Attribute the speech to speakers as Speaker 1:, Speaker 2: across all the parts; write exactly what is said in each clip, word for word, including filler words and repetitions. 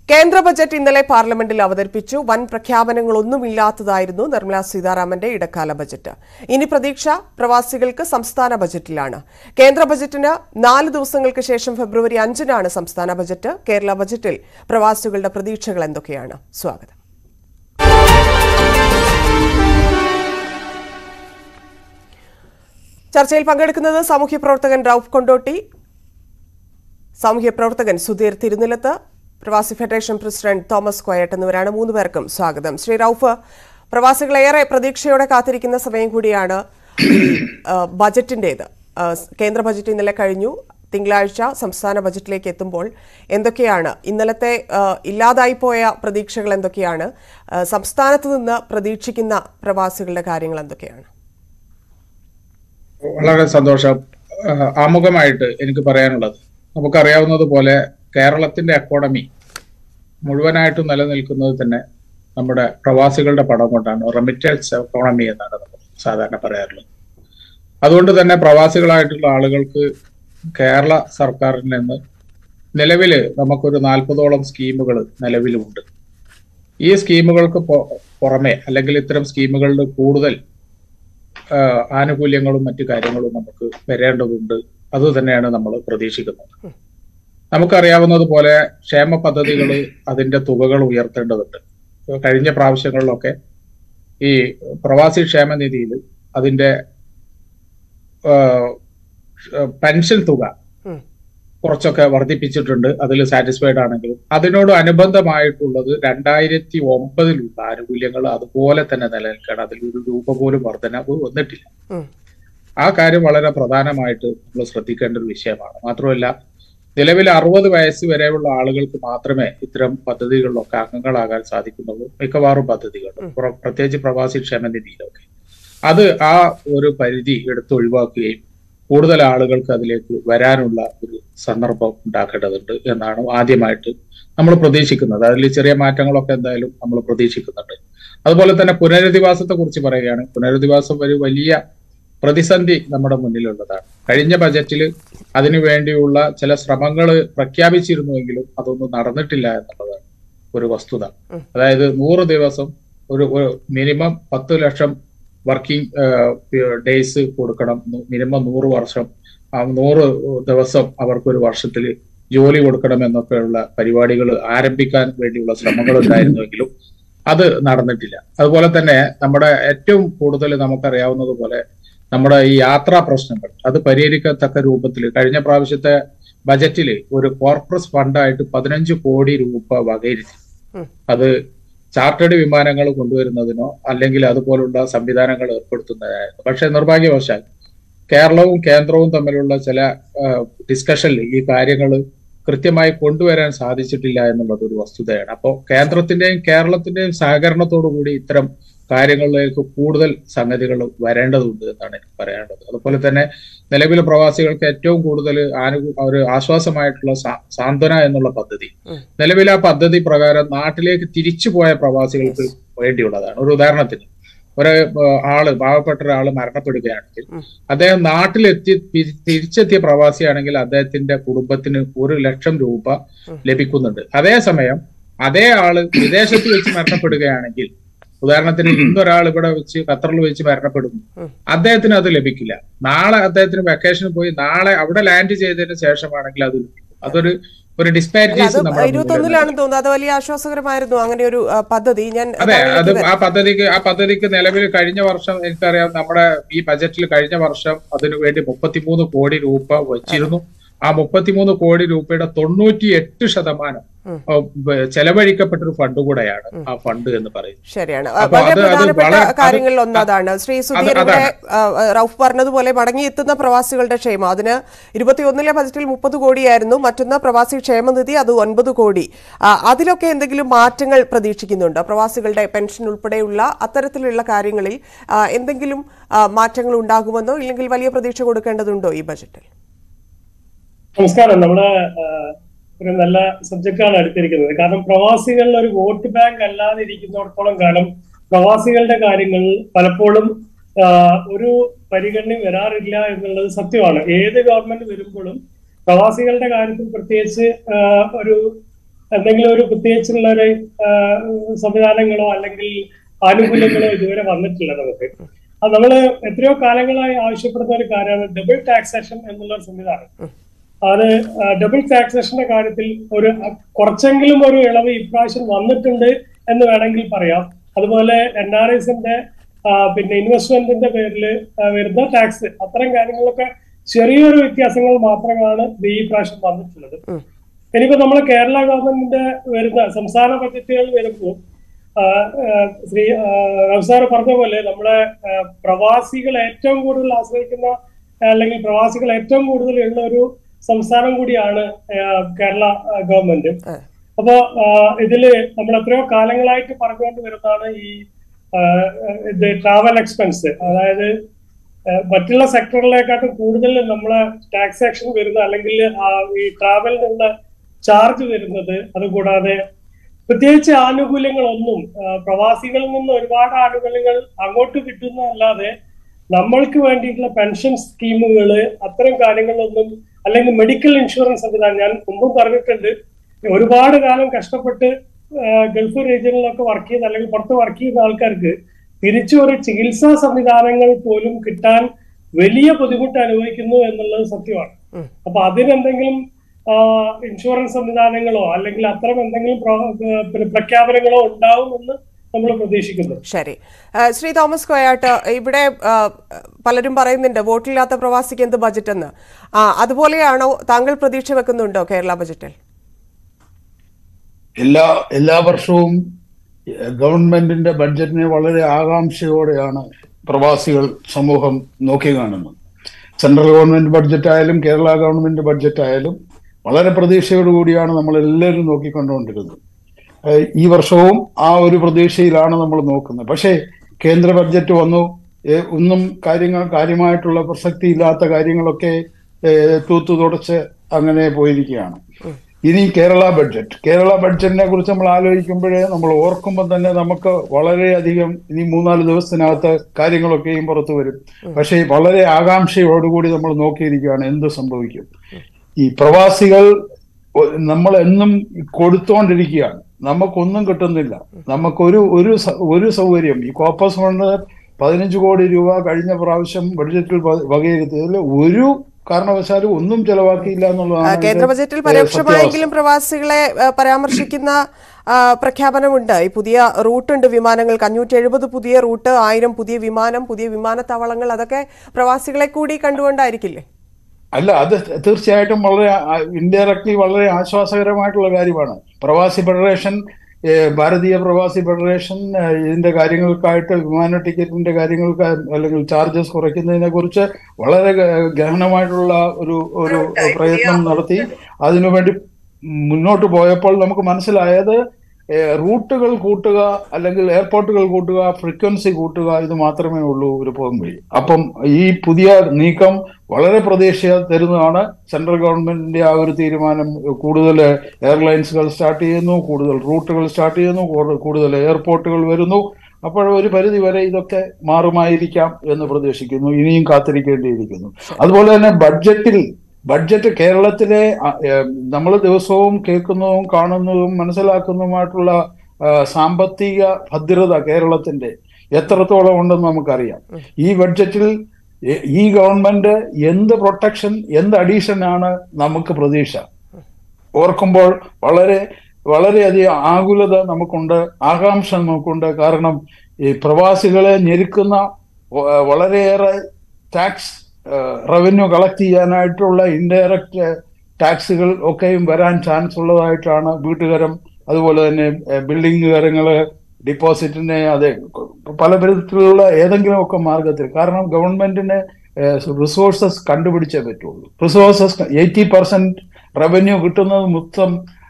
Speaker 1: കേന്ദ്ര ബജറ്റ് ഇന്നലെ പാർലമെന്റിൽ അവതരിപ്പിച്ചു. വൻ പ്രഖ്യാപനങ്ങളൊന്നുമില്ലാത്തതായിരുന്നു നിർമ്മലാ സീതാരാമന്റെ ഇടക്കാല ബജറ്റ്. ഇനി പ്രതീക്ഷ പ്രവാസികൾക്ക് സംസ്ഥാന ബജറ്റിലാണ്. കേന്ദ്ര ബജറ്റിന് നാല് ദിവസങ്ങൾക്ക് ശേഷം ഫെബ്രുവരി അഞ്ചിനാണ് സംസ്ഥാന ബജറ്റ്. കേരള ബജറ്റിൽ പ്രവാസികളുടെ പ്രതീക്ഷകൾ എന്തൊക്കെയാണ്? സ്വാഗതം. ചർച്ചയിൽ പങ്കെടുക്കുന്നത് സാമൂഹ്യ പ്രവർത്തകൻ റൌഫ് കൊണ്ടോട്ടി, സാമൂഹ്യ പ്രവർത്തകൻ സുധീർ തിരുനിലത്ത്, പ്രവാസി ഫെഡറേഷൻ പ്രസിഡന്റ് തോമസ് കോയട്ട് എന്നിവരാണ്. മൂന്ന് പേർക്കും സ്വാഗതം. ശ്രീ റൌഫ്, പ്രവാസികളേറെ പ്രതീക്ഷയോടെ കാത്തിരിക്കുന്ന സമയം കൂടിയാണ് ബജറ്റിന്റേത്. കേന്ദ്ര ബജറ്റ് ഇന്നലെ കഴിഞ്ഞു. തിങ്കളാഴ്ച സംസ്ഥാന ബജറ്റിലേക്ക് എത്തുമ്പോൾ എന്തൊക്കെയാണ് ഇന്നലത്തെ ഇല്ലാതായിപ്പോയ പ്രതീക്ഷകൾ? എന്തൊക്കെയാണ് സംസ്ഥാനത്ത് നിന്ന് പ്രതീക്ഷിക്കുന്ന പ്രവാസികളുടെ കാര്യങ്ങൾ? എന്തൊക്കെയാണ്?
Speaker 2: വളരെ സന്തോഷം. ആമുഖമായിട്ട് എനിക്ക് പറയാനുള്ളത്, നമുക്കറിയാവുന്നതുപോലെ കേരളത്തിന്റെ എക്കോണമി മുഴുവനായിട്ടും നിലനിൽക്കുന്നത് തന്നെ നമ്മുടെ പ്രവാസികളുടെ പണം കൊണ്ടാണ്. റെമിറ്റൻസ് എക്കോണമി എന്നാണ് നമ്മൾ സാധാരണ പറയാറുള്ളത്. അതുകൊണ്ട് തന്നെ പ്രവാസികളായിട്ടുള്ള ആളുകൾക്ക് കേരള സർക്കാരിൽ നിന്ന് നിലവിൽ നമുക്കൊരു നാൽപ്പതോളം സ്കീമുകൾ നിലവിലുണ്ട്. ഈ സ്കീമുകൾക്ക് പുറമെ അല്ലെങ്കിൽ ഇത്തരം സ്കീമുകളുടെ കൂടുതൽ ആനുകൂല്യങ്ങളും മറ്റു കാര്യങ്ങളും നമുക്ക് വരേണ്ടതുണ്ട്. അത് തന്നെയാണ് നമ്മൾ പ്രതീക്ഷിക്കുന്നത്. നമുക്കറിയാവുന്നതുപോലെ ക്ഷേമ പദ്ധതികൾ അതിന്റെ തുകകൾ ഉയർത്തേണ്ടതുണ്ട്. കഴിഞ്ഞ പ്രാവശ്യങ്ങളിലൊക്കെ ഈ പ്രവാസി ക്ഷേമനിധിയിൽ അതിന്റെ പെൻഷൻ തുക കുറച്ചൊക്കെ വർദ്ധിപ്പിച്ചിട്ടുണ്ട്. അതിൽ സാറ്റിസ്ഫൈഡ് ആണെങ്കിലും അതിനോട് അനുബന്ധമായിട്ടുള്ളത് രണ്ടായിരത്തി ഒമ്പതിലുള്ള ആനുകൂല്യങ്ങൾ അതുപോലെ തന്നെ നിലനിൽക്കണം. അതിൽ ഒരു രൂപ പോലും വർധനവ് വന്നിട്ടില്ല. ആ കാര്യം വളരെ പ്രധാനമായിട്ട് നമ്മൾ ശ്രദ്ധിക്കേണ്ട ഒരു വിഷയമാണ്. മാത്രമല്ല, നിലവിൽ അറുപത് വയസ്സ് വരെയുള്ള ആളുകൾക്ക് മാത്രമേ ഇത്തരം പദ്ധതികളിലൊക്കെ അംഗങ്ങളാകാൻ സാധിക്കുന്നുള്ളൂ. മിക്കവാറും പദ്ധതികൾ, പ്രത്യേകിച്ച് പ്രവാസി ക്ഷേമനിധിയിലൊക്കെ അത് ആ ഒരു പരിധി എടുത്തൊഴിവാക്കുകയും കൂടുതൽ ആളുകൾക്ക് അതിലേക്ക് വരാനുള്ള ഒരു സന്ദർഭം ഉണ്ടാക്കേണ്ടതുണ്ട് എന്നാണ് ആദ്യമായിട്ട് നമ്മൾ പ്രതീക്ഷിക്കുന്നത്. അതിൽ ചെറിയ മാറ്റങ്ങളൊക്കെ എന്തായാലും നമ്മൾ പ്രതീക്ഷിക്കുന്നുണ്ട്. അതുപോലെ തന്നെ പുനരധിവാസത്തെ കുറിച്ച് പറയുകയാണ്. പുനരധിവാസം ഒരു വലിയ പ്രതിസന്ധി നമ്മുടെ മുന്നിലുള്ളതാണ്. കഴിഞ്ഞ ബജറ്റിൽ അതിനു വേണ്ടിയുള്ള ചില ശ്രമങ്ങൾ പ്രഖ്യാപിച്ചിരുന്നുവെങ്കിലും അതൊന്നും നടന്നിട്ടില്ല എന്നുള്ളതാണ് ഒരു വസ്തുത. അതായത് നൂറ് ദിവസം ഒരു മിനിമം പത്ത് ലക്ഷം വർക്കിംഗ് ഡേയ്സ് കൊടുക്കണം, മിനിമം നൂറ് വർഷം നൂറ് ദിവസം അവർക്കൊരു വർഷത്തിൽ ജോലി കൊടുക്കണം എന്നൊക്കെയുള്ള പരിപാടികൾ ആരംഭിക്കാൻ വേണ്ടിയുള്ള ശ്രമങ്ങൾ ഉണ്ടായിരുന്നുവെങ്കിലും അത് നടന്നിട്ടില്ല. അതുപോലെ തന്നെ നമ്മുടെ ഏറ്റവും കൂടുതൽ നമുക്കറിയാവുന്നതുപോലെ നമ്മുടെ ഈ യാത്രാ പ്രശ്നങ്ങൾ അത് പരിഹരിക്കത്തക്ക രൂപത്തിൽ കഴിഞ്ഞ പ്രാവശ്യത്തെ ബജറ്റിൽ ഒരു കോർപ്പറേറ്റ് ഫണ്ടായിട്ട് പതിനഞ്ച് കോടി രൂപ വകയിരുത്തി. അത് ചാർട്ടേഡ് വിമാനങ്ങൾ കൊണ്ടുവരുന്നതിനോ അല്ലെങ്കിൽ അതുപോലുള്ള സംവിധാനങ്ങൾ ഏർപ്പെടുത്തുന്നതായിരുന്നു. പക്ഷെ നിർഭാഗ്യവശാൽ കേരളവും കേന്ദ്രവും തമ്മിലുള്ള ചില ഡിസ്കഷനിൽ ഈ കാര്യങ്ങൾ കൃത്യമായി കൊണ്ടുവരാൻ സാധിച്ചിട്ടില്ല എന്നുള്ളത് ഒരു വസ്തുതയാണ്. അപ്പോൾ കേന്ദ്രത്തിന്റെയും കേരളത്തിന്റെയും സഹകരണത്തോടു കൂടി ഇത്തരം കാര്യങ്ങളിലേക്ക് കൂടുതൽ സംഗതികൾ വരേണ്ടതുണ്ട് എന്നാണ് എനിക്ക് പറയാനുള്ളത്. അതുപോലെ തന്നെ നിലവിലെ പ്രവാസികൾക്ക് ഏറ്റവും കൂടുതൽ ആനുകൂ ഒരു ആശ്വാസമായിട്ടുള്ള സാന്ത്വന എന്നുള്ള പദ്ധതി, നിലവിലെ ആ പദ്ധതി പ്രകാരം നാട്ടിലേക്ക് തിരിച്ചുപോയ പ്രവാസികൾക്ക് വേണ്ടിയുള്ളതാണ്. ഒരു ഉദാഹരണത്തിന്, ഒരു ആള് പാവപ്പെട്ട ഒരാള് മരണപ്പെടുകയാണെങ്കിൽ അദ്ദേഹം നാട്ടിലെത്തി തിരിച്ചെത്തിയ പ്രവാസിയാണെങ്കിൽ അദ്ദേഹത്തിന്റെ കുടുംബത്തിന് ഒരു ലക്ഷം രൂപ ലഭിക്കുന്നുണ്ട്. അതേസമയം അതേ ആള് വിദേശത്ത് വെച്ച് മരണപ്പെടുകയാണെങ്കിൽ, ഉദാഹരണത്തിന് ഇന്നൊരാൾ ഇവിടെ വെച്ച് ഖത്തറിൽ വെച്ച് മരണപ്പെടുന്നു, അദ്ദേഹത്തിന് അത് ലഭിക്കില്ല. നാളെ അദ്ദേഹത്തിന് വെക്കേഷന് പോയി നാളെ അവിടെ ലാൻഡ് ചെയ്തതിന് ശേഷമാണെങ്കിൽ അത് ലഭിക്കും. അതൊരു ഒരു ഡിസ്പാരിറ്റീസ്
Speaker 1: ഇരുപത്തൊന്നിലാണെന്ന് തോന്നുന്നു. അത് വലിയ ആശ്വാസകരമായിരുന്നു അങ്ങനെ ഒരു പദ്ധതി. ഞാൻ
Speaker 2: അതെ, അത് ആ പദ്ധതിക്ക് ആ പദ്ധതിക്ക് നിലവിൽ കഴിഞ്ഞ വർഷം എനിക്കറിയാം നമ്മുടെ ഈ ബജറ്റിൽ കഴിഞ്ഞ വർഷം അതിനു വേണ്ടി മുപ്പത്തിമൂന്ന് കോടി രൂപ വച്ചിരുന്നു. ആ മുപ്പത്തിമൂന്ന് കോടി രൂപയുടെ തൊണ്ണൂറ്റി എട്ട് ശതമാനം ചെലവഴിക്കപ്പെട്ടൊരു ഫണ്ട് കൂടെയാണ് ആ ഫണ്ട് എന്ന് പറയുന്നത്.
Speaker 1: ശരിയാണ്. കാര്യങ്ങളിൽ ഒന്നതാണ് ശ്രീ സുധീർ റൌഫ് പറഞ്ഞതുപോലെ മടങ്ങിയെത്തുന്ന പ്രവാസികളുടെ ക്ഷേമം. അതിന് ഇരുപത്തിയൊന്നിലെ ബജറ്റിൽ മുപ്പത് കോടിയായിരുന്നു. മറ്റൊന്ന് പ്രവാസി ക്ഷേമനിധി, അത് ഒൻപത് കോടി. അതിലൊക്കെ എന്തെങ്കിലും മാറ്റങ്ങൾ പ്രതീക്ഷിക്കുന്നുണ്ട്? പ്രവാസികളുടെ പെൻഷൻ ഉൾപ്പെടെയുള്ള അത്തരത്തിലുള്ള കാര്യങ്ങളിൽ എന്തെങ്കിലും മാറ്റങ്ങൾ ഉണ്ടാകുമെന്നോ ഇല്ലെങ്കിൽ വലിയ പ്രതീക്ഷ കൊടുക്കേണ്ടതുണ്ടോ ഈ ബജറ്റിൽ?
Speaker 3: നമസ്കാരം. നമ്മുടെ ഒരു നല്ല സബ്ജക്റ്റാണ് എടുത്തിരിക്കുന്നത്. കാരണം പ്രവാസികളിൽ ഒരു വോട്ട് ബാങ്ക് അല്ലാതെ ഇരിക്കുന്നിടത്തോളം കാലം പ്രവാസികളുടെ കാര്യങ്ങൾ പലപ്പോഴും ഒരു പരിഗണന വരാറില്ല എന്നുള്ളത് സത്യമാണ്. ഏത് ഗവൺമെന്റ് വരുമ്പോഴും പ്രവാസികളുടെ കാര്യത്തിൽ പ്രത്യേകിച്ച് ഒരു എന്തെങ്കിലും ഒരു പ്രത്യേകിച്ചുള്ള ഒരു സംവിധാനങ്ങളോ അല്ലെങ്കിൽ ആനുകൂല്യങ്ങളോ ഇതുവരെ വന്നിട്ടില്ല നമുക്ക്. അത് നമ്മള് എത്രയോ കാലങ്ങളായി ആവശ്യപ്പെടുന്ന ഒരു കാര്യമാണ് ഡബിൾ ടാക്സേഷൻ എന്നുള്ള ഒരു സംവിധാനം. അത് ഡബിൾ ടാക്സേഷന്റെ കാര്യത്തിൽ ഒരു കുറച്ചെങ്കിലും ഒരു ഇളവ് ഇപ്രാവശ്യം വന്നിട്ടുണ്ട് എന്ന് വേണമെങ്കിൽ പറയാം. അതുപോലെ എൻ ആർ ഐസിന്റെ പിന്നെ ഇൻവെസ്റ്റ്മെന്റിന്റെ പേരിൽ വരുന്ന ടാക്സ്, അത്തരം കാര്യങ്ങളൊക്കെ ചെറിയൊരു വ്യത്യാസങ്ങൾ മാത്രമാണ് ഈ പ്രാവശ്യം വന്നിട്ടുള്ളത്. ഇനിയിപ്പോ നമ്മളെ കേരള ഗവൺമെന്റിന്റെ വരുന്ന സംസ്ഥാന ബജറ്റുകൾ വരുമ്പോൾ ശ്രീ റവ്സാർ പറഞ്ഞ പോലെ നമ്മളെ പ്രവാസികൾ ഏറ്റവും കൂടുതൽ ആശ്രയിക്കുന്ന അല്ലെങ്കിൽ പ്രവാസികൾ ഏറ്റവും കൂടുതൽ ഉള്ള ഒരു സംസ്ഥാനം കൂടിയാണ് കേരള ഗവൺമെന്റ്. അപ്പോ ഇതില് നമ്മൾ എത്രയോ കാലങ്ങളായിട്ട് പറഞ്ഞുകൊണ്ട് വരുന്നതാണ് ഈ ഇത് ട്രാവൽ എക്സ്പെൻസ്. അതായത് മറ്റുള്ള സെക്ടറിലേക്കാട്ടും കൂടുതൽ നമ്മളെ ടാക്സേഷൻ വരുന്ന അല്ലെങ്കിൽ ഈ ട്രാവലിനുള്ള ചാർജ് വരുന്നത്. അതുകൂടാതെ പ്രത്യേകിച്ച് ആനുകൂല്യങ്ങളൊന്നും പ്രവാസികളിൽ നിന്ന് ഒരുപാട് ആനുകൂല്യങ്ങൾ അങ്ങോട്ട് കിട്ടുന്നതല്ലാതെ നമ്മൾക്ക് വേണ്ടിയിട്ടുള്ള പെൻഷൻ സ്കീമുകള് അത്തരം കാര്യങ്ങളൊന്നും, അല്ലെങ്കിൽ മെഡിക്കൽ ഇൻഷുറൻസ് സംവിധാനം, ഞാൻ മുമ്പും പറഞ്ഞിട്ടുണ്ട്, ഒരുപാട് കാലം കഷ്ടപ്പെട്ട് ഗൾഫ് റീജിയനിലൊക്കെ വർക്ക് ചെയ്ത അല്ലെങ്കിൽ പുറത്ത് വർക്ക് ചെയ്യുന്ന ആൾക്കാർക്ക് തിരിച്ചു ഒരു ചികിത്സാ സംവിധാനങ്ങൾ പോലും കിട്ടാൻ വലിയ ബുദ്ധിമുട്ട് അനുഭവിക്കുന്നു എന്നുള്ളത് സത്യമാണ്. അപ്പൊ അതിനെന്തെങ്കിലും ഇൻഷുറൻസ് സംവിധാനങ്ങളോ അല്ലെങ്കിൽ അത്തരം എന്തെങ്കിലും പ്രഖ്യാപനങ്ങളോ ഉണ്ടാവുമെന്ന് നമ്മൾ പ്രതീക്ഷിക്കുന്നു.
Speaker 1: ശരി, ശ്രീ തോമസ് കോയാട്ട്, ഇവിടെ പലരും പറയുന്നുണ്ട് വോട്ടില്ലാത്ത പ്രവാസിക്ക് എന്ത് ബജറ്റ് എന്ന്. അതുപോലെയാണോ താങ്കൾ പ്രതീക്ഷ വെക്കുന്നുണ്ടോ കേരള ബജറ്റിൽ?
Speaker 4: എല്ലാ എല്ലാ വർഷവും ഗവൺമെന്റിന്റെ ബഡ്ജറ്റിനെ വളരെ ആകാംക്ഷയോടെയാണ് പ്രവാസികൾ സമൂഹം നോക്കിക്കാണുന്നത്. സെൻട്രൽ ഗവൺമെന്റ് ബഡ്ജറ്റ് ആയാലും കേരള ഗവൺമെന്റ് ബഡ്ജറ്റ് ആയാലും വളരെ പ്രതീക്ഷയോടുകൂടിയാണ് നമ്മൾ എല്ലാവരും നോക്കിക്കൊണ്ടുകൊണ്ടിരുന്നത്. ഈ വർഷവും ആ ഒരു പ്രതീക്ഷയിലാണ് നമ്മൾ നോക്കുന്നത്. പക്ഷേ കേന്ദ്ര ബഡ്ജറ്റ് വന്നു, ഒന്നും കാര്യങ്ങൾ കാര്യമായിട്ടുള്ള പ്രസക്തി ഇല്ലാത്ത കാര്യങ്ങളൊക്കെ തൂത്തു തുടച്ച് അങ്ങനെ പോയിരിക്കുകയാണ്. ഇനി കേരള ബഡ്ജറ്റ് കേരള ബഡ്ജറ്റിനെ കുറിച്ച് നമ്മൾ ആലോചിക്കുമ്പോഴേ നമ്മൾ ഓർക്കുമ്പോൾ തന്നെ നമുക്ക് വളരെയധികം ഇനി മൂന്നാല് ദിവസത്തിനകത്ത് കാര്യങ്ങളൊക്കെയും പുറത്തു വരും. പക്ഷേ വളരെ ആകാംക്ഷയോടുകൂടി നമ്മൾ നോക്കിയിരിക്കുകയാണ് എന്ത് സംഭവിക്കും. ഈ പ്രവാസികൾ നമ്മൾ എന്നും കൊടുത്തോണ്ടിരിക്കുകയാണ്, നമുക്കൊന്നും കിട്ടുന്നില്ല. നമുക്കൊരു ഒരു ഒരു സൗകര്യം ഈ കോപ്പസ് ഫണ്ട് പതിനഞ്ച് കോടി രൂപ കഴിഞ്ഞ പ്രാവശ്യം ബഡ്ജറ്റിൽ വകയിരുത്തിയതിൽ ഒരു കാരണവശാലും ഒന്നും ചെലവാക്കിയില്ല എന്നുള്ളതാണ്.
Speaker 1: കേന്ദ്ര ബജറ്റിൽ പരോക്ഷമായെങ്കിലും പ്രവാസികളെ പരാമർശിക്കുന്ന പ്രഖ്യാപനമുണ്ട്. ഈ പുതിയ റൂട്ടുണ്ട് വിമാനങ്ങൾക്ക്, അഞ്ഞൂറ്റി എഴുപത് പുതിയ റൂട്ട്, ആയിരം പുതിയ വിമാനം, പുതിയ വിമാനത്താവളങ്ങൾ, അതൊക്കെ പ്രവാസികളെ കൂടി കണ്ടുകൊണ്ടായിരിക്കില്ലേ?
Speaker 4: അല്ല, അത് തീർച്ചയായിട്ടും വളരെ ഇൻഡയറക്ട്ലി വളരെ ആശ്വാസകരമായിട്ടുള്ള കാര്യമാണ്. പ്രവാസി ഫെഡറേഷൻ, ഭാരതീയ പ്രവാസി ഫെഡറേഷൻ ഇതിന്റെ കാര്യങ്ങൾക്കായിട്ട് വിമാന ടിക്കറ്റിന്റെ കാര്യങ്ങൾക്ക് അല്ലെങ്കിൽ ചാർജസ് കുറയ്ക്കുന്നതിനെ കുറിച്ച് വളരെ ഗഹനമായിട്ടുള്ള ഒരു ഒരു പ്രയത്നം നടത്തി അതിനുവേണ്ടി മുന്നോട്ട് പോയപ്പോൾ നമുക്ക് മനസ്സിലായത് റൂട്ടുകൾ കൂട്ടുക അല്ലെങ്കിൽ എയർപോർട്ടുകൾ കൂട്ടുക, ഫ്രീക്വൻസി കൂട്ടുക, ഇത് മാത്രമേ ഉള്ളൂ ഒരു പോകും വഴി. അപ്പം ഈ പുതിയ നീക്കം വളരെ പ്രതീക്ഷ തരുന്നതാണ്. സെൻട്രൽ ഗവൺമെന്റിന്റെ ആ ഒരു തീരുമാനം, കൂടുതൽ എയർലൈൻസുകൾ സ്റ്റാർട്ട് ചെയ്യുന്നു, കൂടുതൽ റൂട്ടുകൾ സ്റ്റാർട്ട് ചെയ്യുന്നു, കൂടുതൽ എയർപോർട്ടുകൾ വരുന്നു. അപ്പോൾ ഒരു പരിധി വരെ ഇതൊക്കെ മാറുമായിരിക്കാം എന്ന് പ്രതീക്ഷിക്കുന്നു. ഇനിയും കാത്തിരിക്കേണ്ടിയിരിക്കുന്നു. അതുപോലെ തന്നെ ബഡ്ജറ്റിൽ ബഡ്ജറ്റ് കേരളത്തിലെ നമ്മൾ ദിവസവും കേൾക്കുന്നതും കാണുന്നതും മനസ്സിലാക്കുന്നതുമായിട്ടുള്ള സാമ്പത്തിക ഭദ്രത കേരളത്തിന്റെ എത്രത്തോളം ഉണ്ടെന്ന് നമുക്കറിയാം. ഈ ബഡ്ജറ്റിൽ ഈ ഗവൺമെന്റ് എന്ത് പ്രൊട്ടക്ഷൻ, എന്ത് അഡീഷൻ ആണ് നമുക്ക് പ്രതീക്ഷ? ഓർക്കുമ്പോൾ വളരെ വളരെയധികം ആകുലത നമുക്കുണ്ട്, ആകാംക്ഷ നമുക്കുണ്ട്. കാരണം ഈ പ്രവാസികളെ ഞെരുക്കുന്ന വളരെയേറെ ടാക്സ് റവന്യൂ കളക്ട് ചെയ്യാനായിട്ടുള്ള ഇൻഡയറക്റ്റ് ടാക്സുകൾ ഒക്കെയും വരാൻ ചാൻസ് ഉള്ളതായിട്ടാണ്. വീട്ടുകരം, അതുപോലെ തന്നെ ബിൽഡിംഗ് കരങ്ങള്, ഡിപ്പോസിറ്റിനെ, അതെ പല വിധത്തിലുള്ള ഏതെങ്കിലും ഒക്കെ മാർഗത്തിൽ. കാരണം ഗവൺമെന്റിന് റിസോഴ്സസ് കണ്ടുപിടിച്ചേ പറ്റുള്ളൂ. റിസോഴ്സസ് എയ്റ്റി പെർസെന്റ് റവന്യൂ കിട്ടുന്നത് മൊത്തം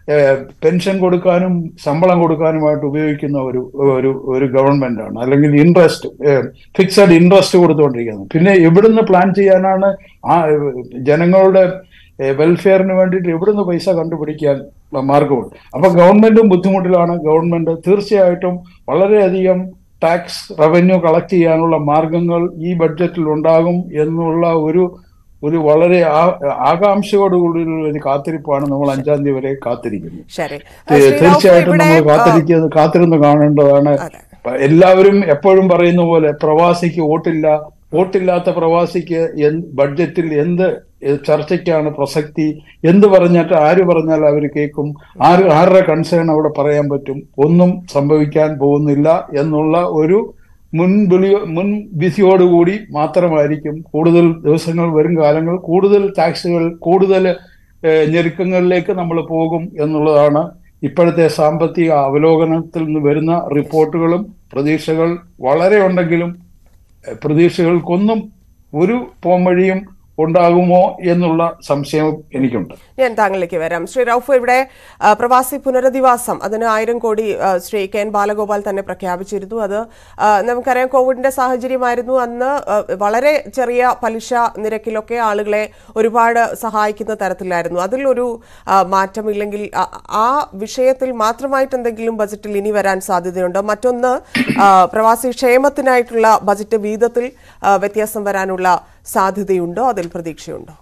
Speaker 4: പെൻഷൻ കൊടുക്കാനും ശമ്പളം കൊടുക്കാനുമായിട്ട് ഉപയോഗിക്കുന്ന ഒരു ഒരു ഒരു ഗവൺമെന്റാണ്. അല്ലെങ്കിൽ ഇൻട്രസ്റ്റ്, ഫിക്സഡ് ഇൻട്രസ്റ്റ് കൊടുത്തുകൊണ്ടിരിക്കുന്നത്. പിന്നെ എവിടുന്ന് പ്ലാൻ ചെയ്യാനാണ് ആ ജനങ്ങളുടെ വെൽഫെയറിന് വേണ്ടിയിട്ട് എവിടുന്ന് പൈസ കണ്ടുപിടിക്കാൻ മാർഗമുണ്ട്? അപ്പൊ ഗവൺമെന്റും ബുദ്ധിമുട്ടിലാണ്. ഗവൺമെന്റ് തീർച്ചയായിട്ടും വളരെയധികം ടാക്സ് റവന്യൂ കളക്ട് ചെയ്യാനുള്ള മാർഗങ്ങൾ ഈ ബഡ്ജറ്റിൽ ഉണ്ടാകും എന്നുള്ള ഒരു ഒരു വളരെ ആകാംക്ഷയോടുകൂടിയുള്ള ഒരു കാത്തിരിപ്പാണ് നമ്മൾ അഞ്ചാം തീയതി വരെ കാത്തിരിക്കുന്നത്. തീർച്ചയായിട്ടും നമ്മൾ കാത്തിരിക്കുന്നത് കാത്തിരുന്ന് കാണേണ്ടതാണ്. എല്ലാവരും എപ്പോഴും പറയുന്ന പോലെ പ്രവാസിക്ക് വോട്ടില്ല, വോട്ടില്ലാത്ത പ്രവാസിക്ക് ബഡ്ജറ്റിൽ എന്ത് ചർച്ചയ്ക്കാണ് പ്രസക്തി, എന്ത് പറഞ്ഞിട്ട് ആര് പറഞ്ഞാൽ അവർ കേൾക്കും, ആര് ആരുടെ കൺസേൺ അവിടെ പറയാൻ പറ്റും, ഒന്നും സംഭവിക്കാൻ പോകുന്നില്ല എന്നുള്ള ഒരു മുൻവിളി മുൻവിധിയോടുകൂടി മാത്രമായിരിക്കും കൂടുതൽ ദിവസങ്ങൾ വരും കാലങ്ങൾ കൂടുതൽ ടാക്സുകൾ കൂടുതൽ ഞെരുക്കങ്ങളിലേക്ക് നമ്മൾ പോകും എന്നുള്ളതാണ് ഇപ്പോഴത്തെ സാമ്പത്തിക അവലോകനത്തിൽ നിന്ന് വരുന്ന റിപ്പോർട്ടുകളും. പ്രതീക്ഷകൾ വളരെ ഉണ്ടെങ്കിലും പ്രതീക്ഷകൾക്കൊന്നും ഒരു പോംവഴിയും ഉണ്ടാകുമോ എന്നുള്ള സംശയം എനിക്കുണ്ട്.
Speaker 1: ഞാൻ താങ്കളിലേക്ക് വരാം. ശ്രീ റൌഫ്, ഇവിടെ പ്രവാസി പുനരധിവാസം അതിന് ആയിരം കോടി ശ്രീ കെ എൻ ബാലഗോപാൽ തന്നെ പ്രഖ്യാപിച്ചിരുന്നു. അത് നമുക്കറിയാം കോവിഡിന്റെ സാഹചര്യമായിരുന്നു. അന്ന് വളരെ ചെറിയ പലിശ നിരക്കിലൊക്കെ ആളുകളെ ഒരുപാട് സഹായിക്കുന്ന തരത്തിലായിരുന്നു. അതിലൊരു മാറ്റമില്ലെങ്കിൽ ആ വിഷയത്തിൽ മാത്രമായിട്ട് എന്തെങ്കിലും ബജറ്റിൽ ഇനി വരാൻ സാധ്യതയുണ്ടോ? മറ്റൊന്ന്, പ്രവാസി ക്ഷേമത്തിനായിട്ടുള്ള ബജറ്റ് വീതത്തിൽ വ്യത്യാസം വരാനുള്ള സാധ്യതയുണ്ടോ? അതിൽ പ്രതീക്ഷയുണ്ടോ?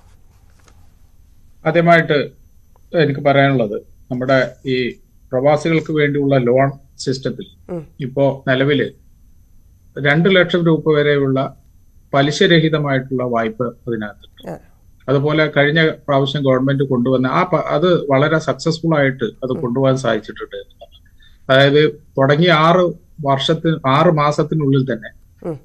Speaker 2: ആദ്യമായിട്ട് എനിക്ക് പറയാനുള്ളത്, നമ്മുടെ ഈ പ്രവാസികൾക്ക് വേണ്ടിയുള്ള ലോൺ സിസ്റ്റത്തിൽ ഇപ്പോ നിലവില് രണ്ടു ലക്ഷം രൂപ വരെയുള്ള പലിശരഹിതമായിട്ടുള്ള വായ്പ അതിനകത്തുണ്ട്. അതുപോലെ കഴിഞ്ഞ പ്രാവശ്യം ഗവൺമെന്റ് കൊണ്ടുവന്ന ആ അത് വളരെ സക്സസ്ഫുൾ ആയിട്ട് അത് കൊണ്ടുപോകാൻ സാധിച്ചിട്ടുണ്ട്. അതായത് തുടങ്ങിയ ആറ് വർഷത്തിന് ആറ് മാസത്തിനുള്ളിൽ തന്നെ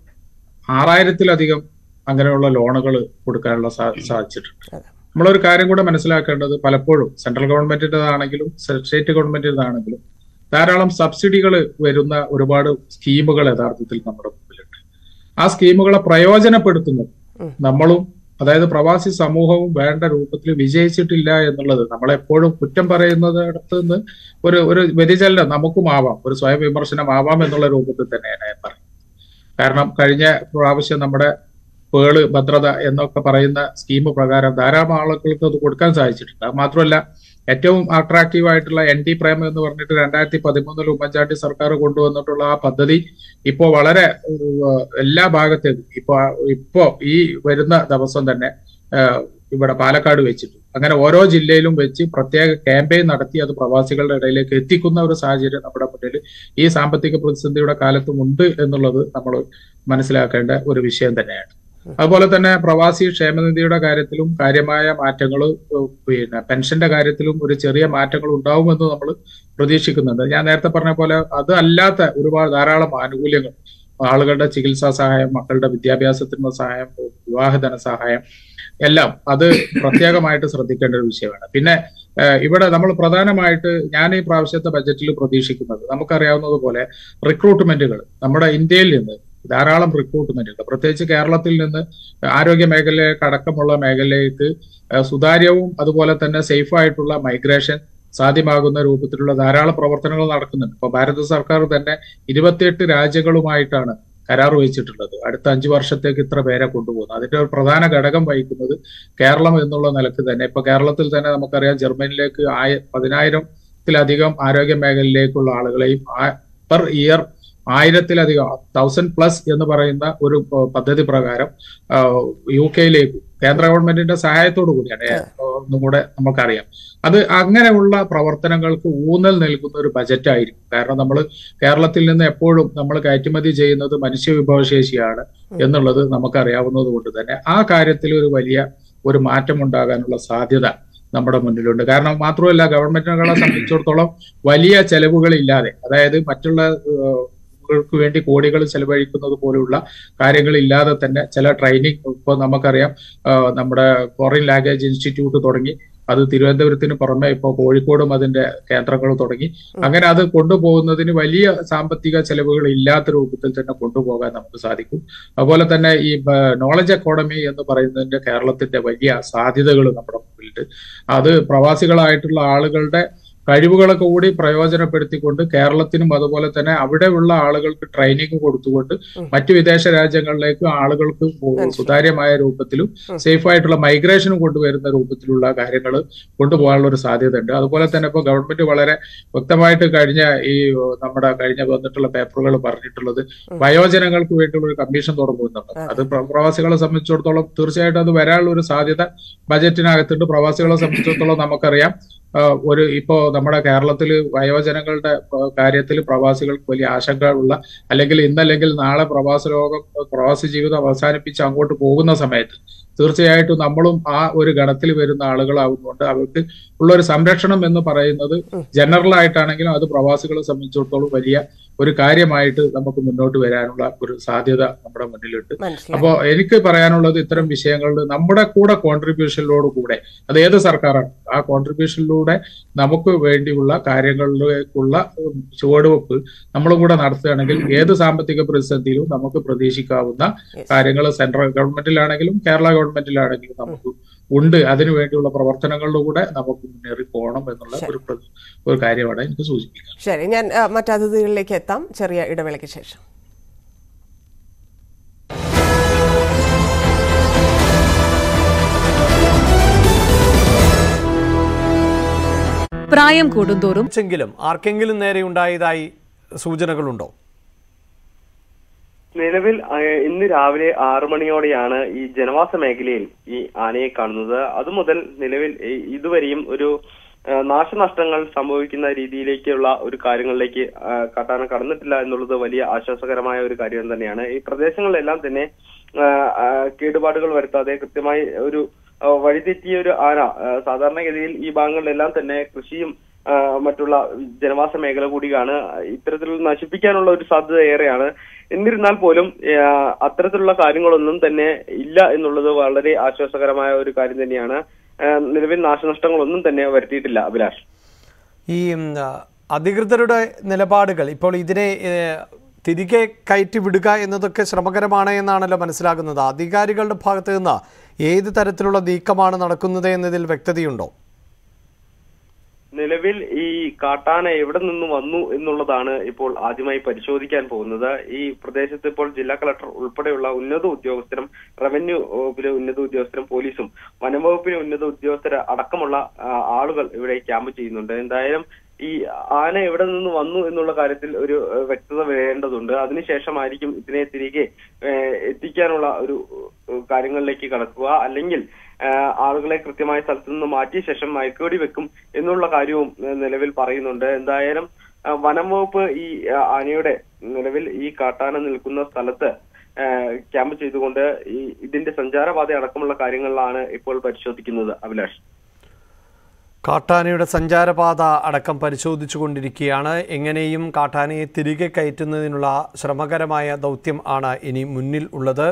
Speaker 2: ആറായിരത്തിലധികം അങ്ങനെയുള്ള ലോണുകൾ കൊടുക്കാനുള്ള സാധിച്ചിട്ടുണ്ട്. നമ്മളൊരു കാര്യം കൂടെ മനസ്സിലാക്കേണ്ടത്, പലപ്പോഴും സെൻട്രൽ ഗവൺമെന്റിൻ്റെതാണെങ്കിലും സ്റ്റേറ്റ് ഗവൺമെന്റിൻ്റെതാണെങ്കിലും ധാരാളം സബ്സിഡികൾ വരുന്ന ഒരുപാട് സ്കീമുകൾ യഥാർത്ഥത്തിൽ നമ്മുടെ മുമ്പിലുണ്ട്. ആ സ്കീമുകളെ പ്രയോജനപ്പെടുത്തുന്നത് നമ്മളും, അതായത് പ്രവാസി സമൂഹവും വേണ്ട രൂപത്തിൽ വിജയിച്ചിട്ടില്ല എന്നുള്ളത് നമ്മളെപ്പോഴും കുറ്റം പറയുന്നതിടത്ത് നിന്ന് ഒരു ഒരു വ്യതിചലനം നമുക്കും ആവാം, ഒരു സ്വയം വിമർശനമാവാം എന്നുള്ള രൂപത്തിൽ തന്നെയാണ് ഞാൻ പറയുന്നത്. കാരണം കഴിഞ്ഞ പ്രാവശ്യം നമ്മുടെ പേള് ഭദ്രത എന്നൊക്കെ പറയുന്ന സ്കീം പ്രകാരം ധാരാളം ആളുകൾക്ക് അത് കൊടുക്കാൻ സാധിച്ചിട്ടുണ്ട്. അത് മാത്രമല്ല, ഏറ്റവും അട്രാക്റ്റീവ് ആയിട്ടുള്ള എൻ ഡി പ്രേമം എന്ന് പറഞ്ഞിട്ട് രണ്ടായിരത്തി പതിമൂന്നിൽ ഉമ്മൻചാണ്ടി സർക്കാർ കൊണ്ടുവന്നിട്ടുള്ള ആ പദ്ധതി ഇപ്പോ വളരെ എല്ലാ ഭാഗത്തേക്കും ഇപ്പൊ ഇപ്പോ ഈ വരുന്ന ദിവസം തന്നെ ഇവിടെ പാലക്കാട് വെച്ചിട്ട് അങ്ങനെ ഓരോ ജില്ലയിലും വെച്ച് പ്രത്യേക ക്യാമ്പയിൻ നടത്തി അത് പ്രവാസികളുടെ ഇടയിലേക്ക് എത്തിക്കുന്ന ഒരു സാഹചര്യം നമ്മുടെ മുന്നിൽ ഈ സാമ്പത്തിക പ്രതിസന്ധിയുടെ കാലത്തും ഉണ്ട് എന്നുള്ളത് നമ്മൾ മനസ്സിലാക്കേണ്ട ഒരു വിഷയം തന്നെയാണ്. അതുപോലെ തന്നെ പ്രവാസി ക്ഷേമനിധിയുടെ കാര്യത്തിലും കാര്യമായ മാറ്റങ്ങൾ, പിന്നെ പെൻഷന്റെ കാര്യത്തിലും ഒരു ചെറിയ മാറ്റങ്ങൾ ഉണ്ടാവുമെന്ന് നമ്മൾ പ്രതീക്ഷിക്കുന്നുണ്ട്. ഞാൻ നേരത്തെ പറഞ്ഞ പോലെ അത് അല്ലാത്ത ഒരുപാട് ധാരാളം ആനുകൂല്യങ്ങൾ, ആളുകളുടെ ചികിത്സാ സഹായം, മക്കളുടെ വിദ്യാഭ്യാസത്തിനുള്ള സഹായം, വിവാഹ ധനസഹായം എല്ലാം അത് പ്രത്യേകമായിട്ട് ശ്രദ്ധിക്കേണ്ട ഒരു വിഷയമാണ്. പിന്നെ ഇവിടെ നമ്മൾ പ്രധാനമായിട്ട് ഞാൻ ഈ പ്രാവശ്യത്തെ ബജറ്റിൽ പ്രതീക്ഷിക്കുന്നത്, നമുക്കറിയാവുന്നതുപോലെ റിക്രൂട്ട്മെന്റുകൾ നമ്മുടെ ഇന്ത്യയിൽ നിന്ന് ധാരാളം റിക്രൂട്ട്മെന്റുകൾ, പ്രത്യേകിച്ച് കേരളത്തിൽ നിന്ന് ആരോഗ്യ മേഖലയിലേക്ക് അടക്കമുള്ള മേഖലയിലേക്ക് സുതാര്യവും അതുപോലെ തന്നെ സേഫ് ആയിട്ടുള്ള മൈഗ്രേഷൻ സാധ്യമാകുന്ന രൂപത്തിലുള്ള ധാരാളം പ്രവർത്തനങ്ങൾ നടക്കുന്നുണ്ട്. ഇപ്പൊ ഭാരത സർക്കാർ തന്നെ ഇരുപത്തിയെട്ട് രാജ്യങ്ങളുമായിട്ടാണ് കരാർ വഹിച്ചിട്ടുള്ളത്. അടുത്ത അഞ്ചു വർഷത്തേക്ക് ഇത്ര പേരെ കൊണ്ടുപോകുന്നു. അതിന്റെ ഒരു പ്രധാന ഘടകം വഹിക്കുന്നത് കേരളം എന്നുള്ള നിലക്ക് തന്നെ ഇപ്പൊ കേരളത്തിൽ തന്നെ നമുക്കറിയാം ജർമ്മനിയിലേക്ക് ആയ പതിനായിരത്തിലധികം ആരോഗ്യ മേഖലയിലേക്കുള്ള ആളുകളെയും പെർ ഇയർ ആയിരത്തിലധികം തൗസൻഡ് പ്ലസ് എന്ന് പറയുന്ന ഒരു പദ്ധതി പ്രകാരം യു കെയിലേക്ക് കേന്ദ്ര ഗവൺമെന്റിന്റെ സഹായത്തോടു കൂടിയാണ് ഒന്നും കൂടെ നമുക്കറിയാം. അത് അങ്ങനെയുള്ള പ്രവർത്തനങ്ങൾക്ക് ഊന്നൽ നൽകുന്ന ഒരു ബജറ്റ് ആയിരിക്കും. കാരണം നമ്മൾ കേരളത്തിൽ നിന്ന് എപ്പോഴും നമ്മൾ കയറ്റുമതി ചെയ്യുന്നത് മനുഷ്യ വിഭവശേഷിയാണ് എന്നുള്ളത് നമുക്കറിയാവുന്നത് കൊണ്ട് തന്നെ ആ കാര്യത്തിൽ ഒരു വലിയ ഒരു മാറ്റം ഉണ്ടാകാനുള്ള സാധ്യത നമ്മുടെ മുന്നിലുണ്ട്. കാരണം മാത്രമല്ല, ഗവൺമെന്റുകളെ സംബന്ധിച്ചിടത്തോളം വലിയ ചെലവുകളില്ലാതെ, അതായത് മറ്റുള്ള ൾക്ക് വേണ്ടി കോടികൾ ചെലവഴിക്കുന്നത് പോലെയുള്ള കാര്യങ്ങളില്ലാതെ തന്നെ ചില ട്രെയിനിങ്, ഇപ്പൊ നമുക്കറിയാം നമ്മുടെ ഫോറിൻ ലാംഗ്വേജ് ഇൻസ്റ്റിറ്റ്യൂട്ട് തുടങ്ങി, അത് തിരുവനന്തപുരത്തിന് പുറമെ ഇപ്പോൾ കോഴിക്കോടും അതിന്റെ കേന്ദ്രങ്ങൾ തുടങ്ങി. അങ്ങനെ അത് കൊണ്ടുപോകുന്നതിന് വലിയ സാമ്പത്തിക ചെലവുകൾ ഇല്ലാത്ത രൂപത്തിൽ തന്നെ കൊണ്ടുപോകാൻ നമുക്ക് സാധിക്കും. അതുപോലെ തന്നെ ഈ നോളജ് എക്കോണമി എന്ന് പറയുന്നതിന്റെ കേരളത്തിന്റെ വലിയ സാധ്യതകൾ നമ്മുടെ മുമ്പിലുണ്ട്. അത് പ്രവാസികളായിട്ടുള്ള ആളുകളുടെ കഴിവുകളൊക്കെ കൂടി പ്രയോജനപ്പെടുത്തിക്കൊണ്ട് കേരളത്തിനും അതുപോലെ തന്നെ അവിടെയുള്ള ആളുകൾക്ക് ട്രെയിനിങ് കൊടുത്തുകൊണ്ട് മറ്റു വിദേശ രാജ്യങ്ങളിലേക്ക് ആളുകൾക്ക് സുതാര്യമായ രൂപത്തിലും സേഫ് ആയിട്ടുള്ള മൈഗ്രേഷനും കൊണ്ടുവരുന്ന രൂപത്തിലുള്ള കാര്യങ്ങൾ കൊണ്ടുപോകാനുള്ള ഒരു സാധ്യത ഉണ്ട്. അതുപോലെ തന്നെ ഇപ്പോൾ ഗവൺമെന്റ് വളരെ വ്യക്തമായിട്ട് കഴിഞ്ഞ ഈ നമ്മുടെ കഴിഞ്ഞ വന്നിട്ടുള്ള പേപ്പറുകൾ പറഞ്ഞിട്ടുള്ളത് വയോജനങ്ങൾക്ക് വേണ്ടിയുള്ള ഒരു കമ്മീഷൻ തുറന്നുവെന്നുണ്ട്. അത് പ്രവാസികളെ സംബന്ധിച്ചിടത്തോളം തീർച്ചയായിട്ടും അത് വരാനുള്ള ഒരു സാധ്യത ബജറ്റിനകത്തുണ്ട്. പ്രവാസികളെ സംബന്ധിച്ചിടത്തോളം നമുക്കറിയാം ഒരു ഇപ്പോ നമ്മുടെ കേരളത്തിൽ വയോജനങ്ങളുടെ കാര്യത്തിൽ പ്രവാസികൾക്ക് വലിയ ആശങ്ക ഉള്ള അല്ലെങ്കിൽ ഇന്നല്ലെങ്കിൽ നാളെ പ്രവാസ ലോകം പ്രവാസി ജീവിതം അവസാനിപ്പിച്ച് അങ്ങോട്ട് പോകുന്ന സമയത്ത് തീർച്ചയായിട്ടും നമ്മളും ആ ഒരു ഗണത്തിൽ വരുന്ന ആളുകളാവുന്നതുകൊണ്ട് അവർക്ക് ഉള്ള ഒരു സംരക്ഷണം എന്ന് പറയുന്നത് ജനറൽ ആയിട്ടാണെങ്കിലും അത് പ്രവാസികളെ സംബന്ധിച്ചിടത്തോളം വലിയ ഒരു കാര്യമായിട്ട് നമുക്ക് മുന്നോട്ട് വരാനുള്ള ഒരു സാധ്യത നമ്മുടെ മുന്നിലുണ്ട്. അപ്പോൾ എനിക്ക് പറയാനുള്ളത് ഇത്തരം വിഷയങ്ങളിൽ നമ്മുടെ കൂടെ കോൺട്രിബ്യൂഷനിലോട് കൂടെ അത് ഏത് സർക്കാരാണ് ആ കോൺട്രിബ്യൂഷനിലൂടെ നമുക്ക് വേണ്ടിയുള്ള കാര്യങ്ങളിലേക്കുള്ള ചുവടുവെപ്പ് നമ്മളും കൂടെ നടത്തുകയാണെങ്കിൽ ഏത് സാമ്പത്തിക പ്രതിസന്ധിയിലും നമുക്ക് പ്രതീക്ഷിക്കാവുന്ന കാര്യങ്ങൾ സെൻട്രൽ ഗവൺമെന്റിലാണെങ്കിലും കേരള ഗവൺമെന്റിലാണെങ്കിലും നമുക്ക് ഉണ്ട്. അതിനു വേണ്ടിയുള്ള പ്രവർത്തനങ്ങളിലൂടെ നമുക്ക് മുന്നേറി പോകണം എന്നുള്ള ഒരു ഒരു കാര്യമാണ് എനിക്ക് സൂചിപ്പിക്കുക.
Speaker 1: ശരി, ഞാൻ മറ്റു അതിഥികളിലേക്ക് എത്താം ചെറിയ ഇടവേളയ്ക്ക് ശേഷം.
Speaker 5: പ്രായം കൂടുന്തോറും
Speaker 6: ചെങ്കിലും ആർക്കെങ്കിലും നേരെ ഉണ്ടായതായി സൂചനകളുണ്ടോ?
Speaker 7: നിലവിൽ ഇന്ന് രാവിലെ ആറു മണിയോടെയാണ് ഈ ജനവാസ മേഖലയിൽ ഈ ആനയെ കാണുന്നത്. അതുമുതൽ നിലവിൽ ഇതുവരെയും ഒരു നാശനഷ്ടങ്ങൾ സംഭവിക്കുന്ന രീതിയിലേക്കുള്ള ഒരു കാര്യങ്ങളിലേക്ക് കാട്ടാന കടന്നിട്ടില്ല എന്നുള്ളത് വലിയ ആശ്വാസകരമായ ഒരു കാര്യം തന്നെയാണ്. ഈ പ്രദേശങ്ങളിലെല്ലാം തന്നെ കേടുപാടുകൾ വരുത്താതെ കൃത്യമായി ഒരു വഴിതെറ്റിയ ഒരു ആന സാധാരണഗതിയിൽ ഈ ഭാഗങ്ങളിലെല്ലാം തന്നെ കൃഷിയും മറ്റുള്ള ജനവാസ മേഖല കൂടിയാണ്. ഇത്തരത്തിൽ നശിപ്പിക്കാനുള്ള ഒരു സാധ്യത ഏറെയാണ്. എന്നിരുന്നാൽ പോലും അത്തരത്തിലുള്ള കാര്യങ്ങളൊന്നും തന്നെ ഇല്ല എന്നുള്ളത് വളരെ ആശ്വാസകരമായ ഒരു കാര്യം തന്നെയാണ്. നിലവിൽ നാശനഷ്ടങ്ങളൊന്നും തന്നെ വരുത്തിയിട്ടില്ല. അഭിലാഷ്,
Speaker 6: ഈ അധികൃതരുടെ നിലപാടുകൾ ഇപ്പോൾ ഇതിനെ തിരികെ കയറ്റി വിടുക എന്നതൊക്കെ ശ്രമകരമാണ് എന്നാണല്ലോ മനസ്സിലാകുന്നത്. അധികാരികളുടെ ഭാഗത്ത് നിന്ന് ഏത് തരത്തിലുള്ള നീക്കമാണ് നടക്കുന്നത് എന്നതിൽ വ്യക്തതയുണ്ടോ?
Speaker 7: നിലവിൽ ഈ കാട്ടാന എവിടെ നിന്ന് വന്നു എന്നുള്ളതാണ് ഇപ്പോൾ ആദ്യമായി പരിശോധിക്കാൻ പോകുന്നത്. ഈ പ്രദേശത്ത് ഇപ്പോൾ ജില്ലാ കളക്ടർ ഉൾപ്പെടെയുള്ള ഉന്നത ഉദ്യോഗസ്ഥരും റവന്യൂ വകുപ്പിലെ ഉന്നത ഉദ്യോഗസ്ഥരും പോലീസും വനംവകുപ്പിലെ ഉന്നത ഉദ്യോഗസ്ഥർ അടക്കമുള്ള ആളുകൾ ഇവിടെ ക്യാമ്പ് ചെയ്യുന്നുണ്ട്. എന്തായാലും ഈ ആന എവിടെ നിന്ന് വന്നു എന്നുള്ള കാര്യത്തിൽ ഒരു വ്യക്തത വരേണ്ടതുണ്ട്. അതിനുശേഷമായിരിക്കും ഇതിനെ തിരികെ എത്തിക്കാനുള്ള ഒരു കാര്യങ്ങളിലേക്ക് കടക്കുക. അല്ലെങ്കിൽ ആളുകളെ കൃത്യമായ സ്ഥലത്തു നിന്ന് മാറ്റിയ ശേഷം മയക്കുവെടി വെക്കും എന്നുള്ള കാര്യവും നിലവിൽ പറയുന്നുണ്ട്. എന്തായാലും വനം വകുപ്പ് ഈ ആനയുടെ നിലവിൽ ഈ കാട്ടാന നിൽക്കുന്ന സ്ഥലത്ത് ക്യാമ്പ് ചെയ്തുകൊണ്ട് ഈ ഇതിന്റെ സഞ്ചാരപാത അടക്കമുള്ള കാര്യങ്ങളിലാണ് ഇപ്പോൾ പരിശോധിക്കുന്നത്. അഭിലാഷ്,
Speaker 6: കാട്ടാനയുടെ സഞ്ചാരപാത അടക്കം പരിശോധിച്ചു കൊണ്ടിരിക്കുകയാണ്. എങ്ങനെയും കാട്ടാനയെ തിരികെ കയറ്റുന്നതിനുള്ള ശ്രമകരമായ ദൗത്യം ആണ് ഇനി മുന്നിൽ ഉള്ളത്.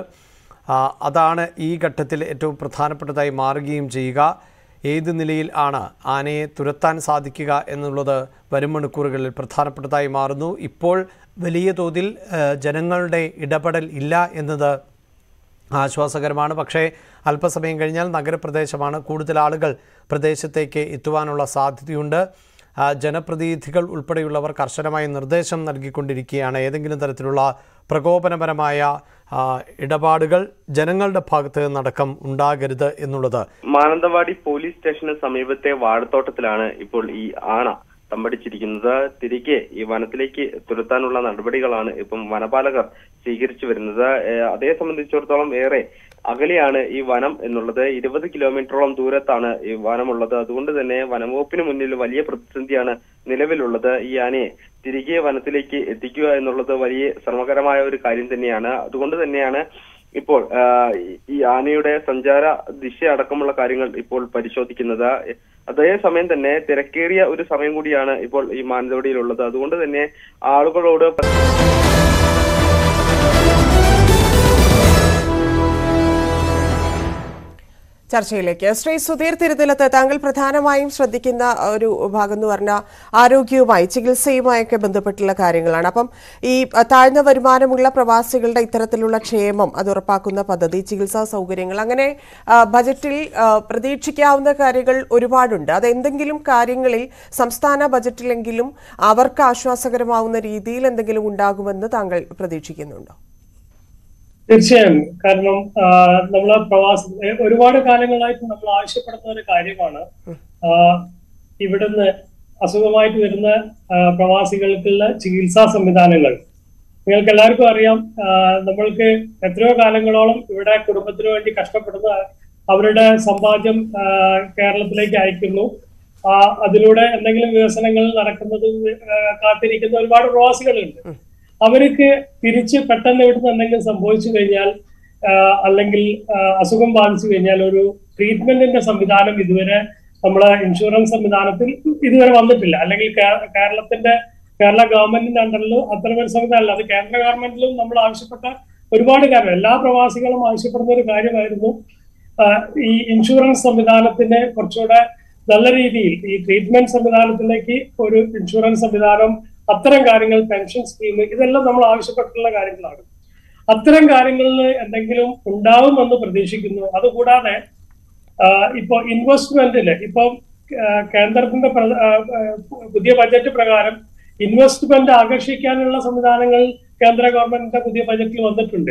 Speaker 6: അതാണ് ഈ ഘട്ടത്തിൽ ഏറ്റവും പ്രധാനപ്പെട്ടതായി മാറുകയും ചെയ്യുക. ഏത് നിലയിൽ ആണ് ആനയെ തുരത്താൻ സാധിക്കുക എന്നുള്ളത് വരും മണിക്കൂറുകളിൽ പ്രധാനപ്പെട്ടതായി മാറുന്നു. ഇപ്പോൾ വലിയ തോതിൽ ജനങ്ങളുടെ ഇടപെടൽ ഇല്ല എന്നത് ആശ്വാസകരമാണ്. പക്ഷേ അല്പസമയം കഴിഞ്ഞാൽ നഗരപ്രദേശമാണ്, കൂടുതൽ ആളുകൾ പ്രദേശത്തേക്ക് എത്തുവാനുള്ള സാധ്യതയുണ്ട്. ജനപ്രതിനിധികൾ ഉൾപ്പെടെയുള്ളവർ കർശനമായ നിർദ്ദേശം നൽകിക്കൊണ്ടിരിക്കുകയാണ്. ഏതെങ്കിലും തരത്തിലുള്ള പ്രകോപനപരമായ ഇടപാടുകൾ ജനങ്ങളുടെ ഭാഗത്ത് നിന്നടക്കം ഉണ്ടാകരുത് എന്നുള്ളത്.
Speaker 7: മാനന്തവാടി പോലീസ് സ്റ്റേഷന് സമീപത്തെ വാഴത്തോട്ടത്തിലാണ് ഇപ്പോൾ ഈ ആന തമ്പടിച്ചിരിക്കുന്നത്. തിരികെ ഈ വനത്തിലേക്ക് തുരത്താനുള്ള നടപടികളാണ് ഇപ്പം വനപാലകർ സ്വീകരിച്ചു വരുന്നത്. അതേ സംബന്ധിച്ചിടത്തോളം ഏറെ അകലെയാണ് ഈ വനം എന്നുള്ളത്. ഇരുപത് കിലോമീറ്ററോളം ദൂരത്താണ് ഈ വനമുള്ളത്. അതുകൊണ്ട് തന്നെ വനംവകുപ്പിന് മുന്നിൽ വലിയ പ്രതിസന്ധിയാണ് നിലവിലുള്ളത്. ഈ ആനയെ തിരികെ വനത്തിലേക്ക് എത്തിക്കുക എന്നുള്ളത് വലിയ ശ്രമകരമായ ഒരു കാര്യം തന്നെയാണ്. അതുകൊണ്ട് തന്നെയാണ് ഇപ്പോൾ ഈ ആനയുടെ സഞ്ചാര ദിശ അടക്കമുള്ള കാര്യങ്ങൾ ഇപ്പോൾ പരിശോധിക്കുന്നത്. അതേസമയം തന്നെ തിരക്കേറിയ ഒരു സമയം കൂടിയാണ് ഇപ്പോൾ ഈ മാനന്തവാടിയിലുള്ളത്. അതുകൊണ്ട് തന്നെ ആളുകളോട്
Speaker 1: ചർച്ചയിലേക്ക് ശ്രീ സുധീർ തിരുത്തലത്ത്, താങ്കൾ പ്രധാനമായും ശ്രദ്ധിക്കുന്ന ഒരു ഭാഗം എന്ന് പറഞ്ഞാൽ ആരോഗ്യവുമായി ചികിത്സയുമായൊക്കെ ബന്ധപ്പെട്ടുള്ള കാര്യങ്ങളാണ്. അപ്പം ഈ താഴ്ന്ന വരുമാനമുള്ള പ്രവാസികളുടെ ഇത്തരത്തിലുള്ള ക്ഷേമം അത് ഉറപ്പാക്കുന്ന പദ്ധതി, ചികിത്സാ സൗകര്യങ്ങൾ, അങ്ങനെ ബജറ്റിൽ പ്രതീക്ഷിക്കാവുന്ന കാര്യങ്ങൾ ഒരുപാടുണ്ട്. അതെന്തെങ്കിലും കാര്യങ്ങളിൽ സംസ്ഥാന ബജറ്റിലെങ്കിലും അവർക്ക് ആശ്വാസകരമാവുന്ന രീതിയിൽ എന്തെങ്കിലും ഉണ്ടാകുമെന്ന് താങ്കൾ പ്രതീക്ഷിക്കുന്നുണ്ടോ?
Speaker 3: തീർച്ചയായും. കാരണം നമ്മളെ പ്രവാസ ഒരുപാട് കാലങ്ങളായിട്ട് നമ്മൾ ആവശ്യപ്പെടുന്ന ഒരു കാര്യമാണ് ഇവിടുന്ന് അസുഖമായിട്ട് വരുന്ന പ്രവാസികൾക്കുള്ള ചികിത്സാ സംവിധാനങ്ങൾ. നിങ്ങൾക്ക് എല്ലാവർക്കും അറിയാം, നമ്മൾക്ക് എത്രയോ കാലങ്ങളോളം ഇവിടെ കുടുംബത്തിന് വേണ്ടി കഷ്ടപ്പെടുന്ന അവരുടെ സമ്പാദ്യം കേരളത്തിലേക്ക് അയക്കുന്നു. അതിലൂടെ എന്തെങ്കിലും വികസനങ്ങൾ നടക്കുന്നത് കാത്തിരിക്കുന്ന ഒരുപാട് പ്രവാസികളുണ്ട്. അവർക്ക് തിരിച്ച് പെട്ടെന്ന് ഇവിടുന്ന് എന്തെങ്കിലും സംഭവിച്ചു കഴിഞ്ഞാൽ അല്ലെങ്കിൽ അസുഖം ബാധിച്ചു കഴിഞ്ഞാൽ ഒരു ട്രീറ്റ്മെന്റിന്റെ സംവിധാനം ഇതുവരെ നമ്മളെ ഇൻഷുറൻസ് സംവിധാനത്തിൽ ഇതുവരെ വന്നിട്ടില്ല. അല്ലെങ്കിൽ കേരളത്തിന്റെ കേരള ഗവൺമെന്റിന്റെ അണ്ടറിൽ അത്തരമൊരു സംവിധാനമല്ല. അത് കേന്ദ്ര ഗവൺമെന്റിലും നമ്മൾ ആവശ്യപ്പെട്ട ഒരുപാട് കാര്യം, എല്ലാ പ്രവാസികളും ആവശ്യപ്പെടുന്ന ഒരു കാര്യമായിരുന്നു ഈ ഇൻഷുറൻസ് സംവിധാനത്തിന് കുറച്ചുകൂടെ നല്ല രീതിയിൽ ഈ ട്രീറ്റ്മെന്റ് സംവിധാനത്തിലേക്ക് ഒരു ഇൻഷുറൻസ് സംവിധാനം, അത്തരം കാര്യങ്ങൾ, പെൻഷൻ സ്കീം, ഇതെല്ലാം നമ്മൾ ആവശ്യപ്പെട്ടിട്ടുള്ള കാര്യങ്ങളാണ്. അത്തരം കാര്യങ്ങളിൽ എന്തെങ്കിലും ഉണ്ടാവുമെന്ന് പ്രതീക്ഷിക്കുന്നു. അതുകൂടാതെ ഇപ്പൊ ഇൻവെസ്റ്റ്മെന്റില് ഇപ്പൊ കേന്ദ്രത്തിന്റെ പുതിയ ബജറ്റ് പ്രകാരം ഇൻവെസ്റ്റ്മെന്റ് ആകർഷിക്കാനുള്ള സംവിധാനങ്ങൾ കേന്ദ്ര ഗവൺമെന്റിന്റെ പുതിയ ബജറ്റിൽ വന്നിട്ടുണ്ട്.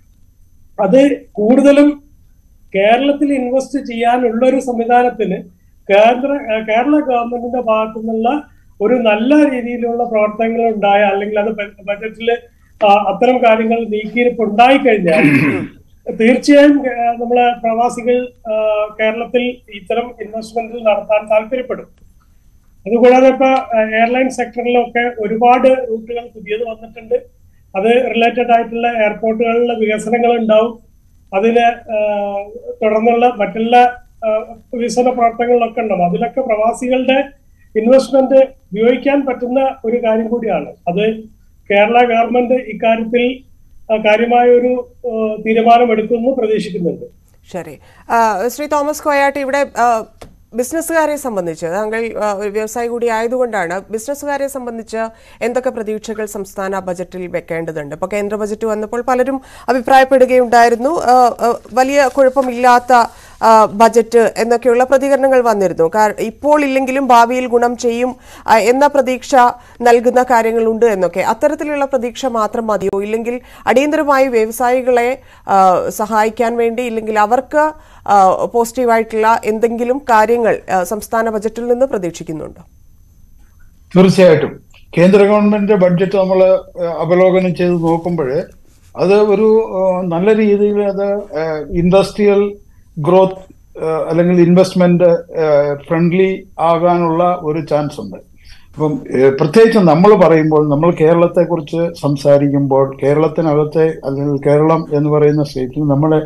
Speaker 3: അത് കൂടുതലും കേരളത്തിൽ ഇൻവെസ്റ്റ് ചെയ്യാനുള്ള ഒരു സംവിധാനത്തിന് കേന്ദ്ര കേരള ഗവൺമെന്റിന്റെ ഭാഗത്തു നിന്നുള്ള ഒരു നല്ല രീതിയിലുള്ള പ്രവർത്തനങ്ങൾ ഉണ്ടായ, അല്ലെങ്കിൽ അത് ബജറ്റിൽ അത്തരം കാര്യങ്ങൾ നീക്കിയിരിപ്പ് ഉണ്ടായിക്കഴിഞ്ഞാൽ തീർച്ചയായും നമ്മളെ പ്രവാസികൾ കേരളത്തിൽ ഇത്തരം ഇൻവെസ്റ്റ്മെന്റിൽ നടത്താൻ താല്പര്യപ്പെടും. അതുകൂടാതെ ഇപ്പൊ എയർലൈൻ സെക്ടറിലൊക്കെ ഒരുപാട് റൂട്ടുകൾ പുതിയത് വന്നിട്ടുണ്ട്. അത് റിലേറ്റഡ് ആയിട്ടുള്ള എയർപോർട്ടുകളിലെ വികസനങ്ങൾ ഉണ്ടാവും. അതിന് തുടർന്നുള്ള മറ്റുള്ള വികസന പ്രവർത്തനങ്ങളിലൊക്കെ ഉണ്ടാവും. അതിലൊക്കെ പ്രവാസികളുടെ ഇൻവെസ്റ്റ്മെന്റ് ഉപയോഗിക്കാൻ പറ്റുന്ന ഒരു കാര്യം കൂടിയാണ്. അത് കേരള ഗവൺമെന്റ് ഇക്കാര്യത്തിൽ കാര്യമായ ഒരു തീരുമാനം എടുക്കുമെന്ന് പ്രതീക്ഷിക്കുന്നുണ്ട്.
Speaker 1: ശരി. ശ്രീ തോമസ് കോയാട്ട്, ഇവിടെ ബിസിനസ്സുകാരെ സംബന്ധിച്ച്, താങ്കൾ വ്യവസായി കൂടി ആയതുകൊണ്ടാണ്, ബിസിനസ്സുകാരെ സംബന്ധിച്ച് എന്തൊക്കെ പ്രതീക്ഷകൾ സംസ്ഥാന ബജറ്റിൽ വെക്കേണ്ടതുണ്ട്? ഇപ്പോൾ കേന്ദ്ര ബജറ്റ് വന്നപ്പോൾ പലരും അഭിപ്രായപ്പെടുകയുണ്ടായിരുന്നു, വലിയ കുഴപ്പമില്ലാത്ത ബജറ്റ് എന്നൊക്കെയുള്ള പ്രതികരണങ്ങൾ വന്നിരുന്നു. കാരണം ഇപ്പോൾ ഇല്ലെങ്കിലും ഭാവിയിൽ ഗുണം ചെയ്യും എന്ന പ്രതീക്ഷ നൽകുന്ന കാര്യങ്ങളുണ്ട് എന്നൊക്കെ. അത്തരത്തിലുള്ള പ്രതീക്ഷ മാത്രം മതിയോ? ഇല്ലെങ്കിൽ അടിയന്തരമായി വ്യവസായികളെ സഹായിക്കാൻ വേണ്ടി, ഇല്ലെങ്കിൽ അവർക്ക് പോസിറ്റീവായിട്ടുള്ള എന്തെങ്കിലും കാര്യങ്ങൾ സംസ്ഥാന ബജറ്റിൽ നിന്ന് പ്രതീക്ഷിക്കുന്നുണ്ടോ?
Speaker 4: തീർച്ചയായിട്ടും കേന്ദ്ര ഗവൺമെന്റിന്റെ ബഡ്ജറ്റ് നമ്മൾ അവലോകനം ചെയ്ത് നോക്കുമ്പോൾ അത് ഒരു നല്ല രീതിയിൽ അത് ഇൻഡസ്ട്രിയൽ ഗ്രോത്ത് അല്ലെങ്കിൽ ഇൻവെസ്റ്റ്മെന്റ് ഫ്രണ്ട്ലി ആകാനുള്ള ഒരു ചാൻസ് ഉണ്ട്. അപ്പം പ്രത്യേകിച്ച് നമ്മൾ പറയുമ്പോൾ, നമ്മൾ കേരളത്തെ കുറിച്ച് സംസാരിക്കുമ്പോൾ, കേരളത്തിനകത്തെ അല്ലെങ്കിൽ കേരളം എന്ന് പറയുന്ന സ്റ്റേറ്റിൽ നമ്മുടെ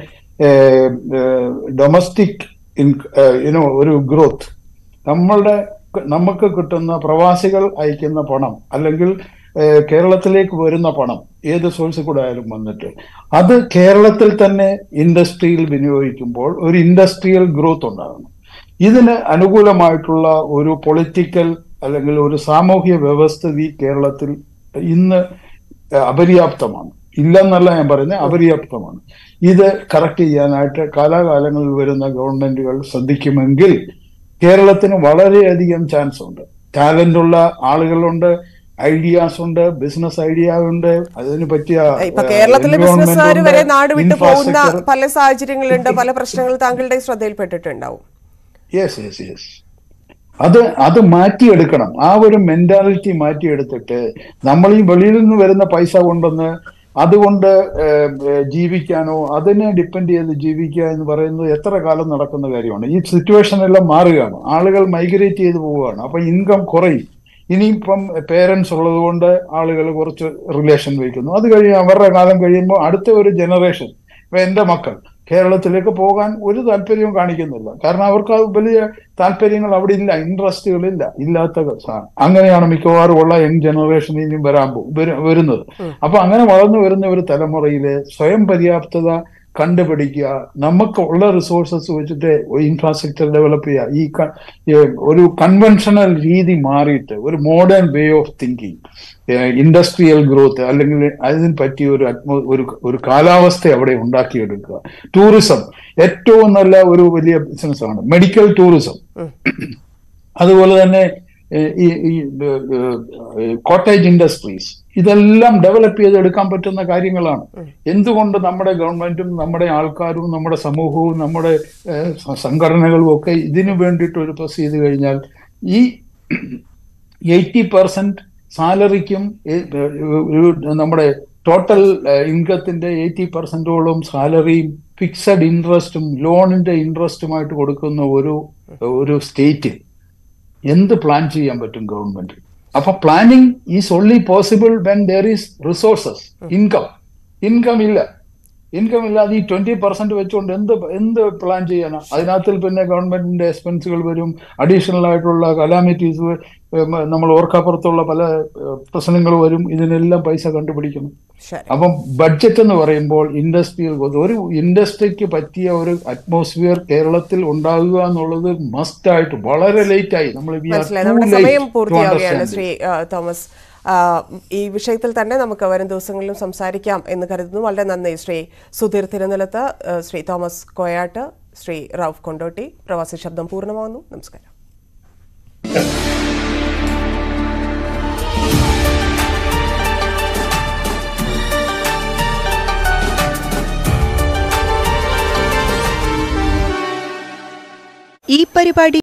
Speaker 4: ഡൊമസ്റ്റിക് ഇൻ യുനോ ഒരു ഗ്രോത്ത്, നമ്മളുടെ നമുക്ക് കിട്ടുന്ന പ്രവാസികൾ അയക്കുന്ന പണം അല്ലെങ്കിൽ കേരളത്തിലേക്ക് വരുന്ന പണം ഏത് സോഴ്സിൽ കൂടെ ആയാലും വന്നിട്ട് അത് കേരളത്തിൽ തന്നെ ഇൻഡസ്ട്രിയിൽ വിനിയോഗിക്കുമ്പോൾ ഒരു ഇൻഡസ്ട്രിയൽ ഗ്രോത്ത് ഉണ്ടാകണം. ഇതിന് അനുകൂലമായിട്ടുള്ള ഒരു പൊളിറ്റിക്കൽ അല്ലെങ്കിൽ ഒരു സാമൂഹ്യ വ്യവസ്ഥിതി കേരളത്തിൽ ഇന്ന് അപര്യാപ്തമാണ്. ഇല്ലെന്നല്ല ഞാൻ പറയുന്നത്, അപര്യാപ്തമാണ്. ഇത് കറക്റ്റ് ചെയ്യാനായിട്ട് കാലാകാലങ്ങളിൽ വരുന്ന ഗവൺമെന്റുകൾ ശ്രദ്ധിക്കുമെങ്കിൽ കേരളത്തിന് വളരെയധികം ചാൻസ് ഉണ്ട്. ടാലന്റ് ഉള്ള ആളുകളുണ്ട്, ഐഡിയാസ് ഉണ്ട്, ബിസിനസ് ഐഡിയ ഉണ്ട്. അതിന് പറ്റിയ
Speaker 1: കേരളത്തിലെ ബിസിനസ്സുകാർ വരെ നാട് വിട്ടു പോകുന്ന പല സാഹചര്യങ്ങളുണ്ട്, പല പ്രശ്നങ്ങൾ താങ്കളുടെ ശ്രദ്ധയിൽപ്പെട്ടിട്ടുണ്ടാവും.
Speaker 4: യെസ് യെസ് യെസ് അത് അത് മാറ്റിയെടുക്കണം. ആ ഒരു മെന്റാലിറ്റി മാറ്റിയെടുത്തിട്ട് നമ്മൾ ഈ വെളിയിൽ നിന്ന് വരുന്ന പൈസ കൊണ്ടൊന്ന് അതുകൊണ്ട് ജീവിക്കാനോ അതിനെ ഡിപ്പെൻഡ് ചെയ്ത് ജീവിക്കുക എന്ന് പറയുന്നത് എത്ര കാലം നടക്കുന്ന കാര്യമാണ്. ഈ സിറ്റുവേഷൻ എല്ലാം മാറുകയാണ്, ആളുകൾ മൈഗ്രേറ്റ് ചെയ്ത് പോവുകയാണ്. അപ്പൊ ഇൻകം കുറയും. ഇനിയിപ്പം പേരൻസ് ഉള്ളത് കൊണ്ട് ആളുകൾ കുറച്ച് റിലേഷൻ വയ്ക്കുന്നു. അത് കഴിഞ്ഞ് അവരുടെ കാലം കഴിയുമ്പോൾ അടുത്ത ഒരു ജനറേഷൻ, ഇപ്പൊ എന്റെ മക്കൾ കേരളത്തിലേക്ക് പോകാൻ ഒരു താല്പര്യവും കാണിക്കുന്നില്ല. കാരണം അവർക്ക് വലിയ താല്പര്യങ്ങൾ അവിടെ ഇല്ല, ഇൻട്രസ്റ്റുകളില്ല, ഇല്ലാത്ത സാധനം. അങ്ങനെയാണ് മിക്കവാറും ഉള്ള യങ് ജനറേഷൻ ഇനിയും വരാൻ പോകും വരുന്നത്. അപ്പൊ അങ്ങനെ വളർന്നു വരുന്ന ഒരു തലമുറയിലെ സ്വയം പര്യാപ്തത കണ്ടുപിടിക്കുക, നമുക്കുള്ള റിസോഴ്സസ് വെച്ചിട്ട് ഇൻഫ്രാസ്ട്രക്ചർ ഡെവലപ്പ് ചെയ്യുക. ഈ ഒരു കൺവെൻഷണൽ രീതി മാറിയിട്ട് ഒരു modern way of thinking, industrial growth അല്ലെങ്കിൽ അതിന് പറ്റിയ ഒരു അറ്റ്മോ ഒരു ഒരു കാലാവസ്ഥ അവിടെ ഉണ്ടാക്കിയെടുക്കുക. ടൂറിസം ഏറ്റവും നല്ല ഒരു വലിയ ബിസിനസ്സാണ്, മെഡിക്കൽ ടൂറിസം. അതുപോലെ തന്നെ ഈ കോട്ടേജ് ഇൻഡസ്ട്രീസ്, ഇതെല്ലാം ഡെവലപ്പ് ചെയ്തെടുക്കാൻ പറ്റുന്ന കാര്യങ്ങളാണ്. എന്തുകൊണ്ട് നമ്മുടെ ഗവൺമെന്റും നമ്മുടെ ആൾക്കാരും നമ്മുടെ സമൂഹവും നമ്മുടെ സംഘടനകളും ഒക്കെ ഇതിനു വേണ്ടിയിട്ട് ഒരു പ്രസ് ചെയ്ത് കഴിഞ്ഞാൽ ഈ എയ്റ്റി പെർസെന്റ് സാലറിക്കും നമ്മുടെ ടോട്ടൽ ഇൻകത്തിന്റെ എയ്റ്റി പെർസെന്റോളം സാലറിയും ഫിക്സഡ് ഇൻട്രസ്റ്റും ലോണിന്റെ ഇൻട്രസ്റ്റുമായിട്ട് കൊടുക്കുന്ന ഒരു ഒരു സ്റ്റേറ്റ് എന്ത് പ്ലാൻ ചെയ്യാൻ പറ്റും ഗവൺമെന്റ്? അപ്പൊ planning is only possible when there is resources, income. Income ഇല്ല, ഇൻകം ഇല്ലാതെ ഈ ട്വന്റി പെർസെന്റ് വെച്ചുകൊണ്ട് എന്ത് എന്ത് പ്ലാൻ ചെയ്യാനാ? അതിനകത്തിൽ പിന്നെ ഗവൺമെന്റിന്റെ എക്സ്പെൻസുകൾ വരും, അഡീഷണൽ ആയിട്ടുള്ള കലാമിറ്റീസ്, നമ്മൾ ഓർക്കാപ്പുറത്തുള്ള പല പ്രശ്നങ്ങൾ വരും. ഇതിനെല്ലാം പൈസ കണ്ടുപിടിക്കണം. അപ്പം ബഡ്ജറ്റ് എന്ന് പറയുമ്പോൾ ഇൻഡസ്ട്രിയൽ ഒരു ഇൻഡസ്ട്രിക്ക് പറ്റിയ ഒരു അറ്റ്മോസ്ഫിയർ കേരളത്തിൽ ഉണ്ടാകുക എന്നുള്ളത് മസ്റ്റ് ആയിട്ട് വളരെ ലേറ്റ് ആയി. നമ്മൾ
Speaker 1: സമയം പൂർത്തിയാവുകയാണ് ശ്രീ തോമസ്. ഈ വിഷയത്തിൽ തന്നെ നമുക്ക് വരും ദിവസങ്ങളിലും സംസാരിക്കാം എന്ന് കരുതുന്നു. വളരെ നന്ദി ശ്രീ സുധീർ തിരുനിലത്ത്, ശ്രീ തോമസ് കോയാട്ട്, ശ്രീ റൌഫ് കൊണ്ടോട്ടി. പ്രവാസി ശബ്ദം പൂർണ്ണമാകുന്നു. നമസ്കാരം.
Speaker 5: ഈ പരിപാടി